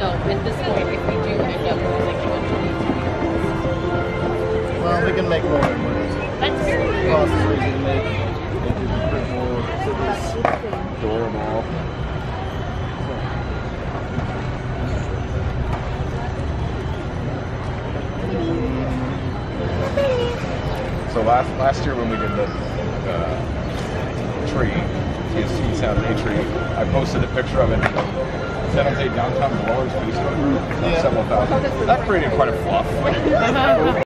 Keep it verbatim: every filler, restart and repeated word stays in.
So at this point, if we do end up losing a bunch of these vehicles, well, we can make more than money. that's very good. Cost is easy to make. They can print more cities, door them all. So last last year when we did the uh, tree, his East Sound Day tree, I posted a picture of it in the San Jose downtown blowers Facebook. Yeah. Several thousand. That created quite a fluff.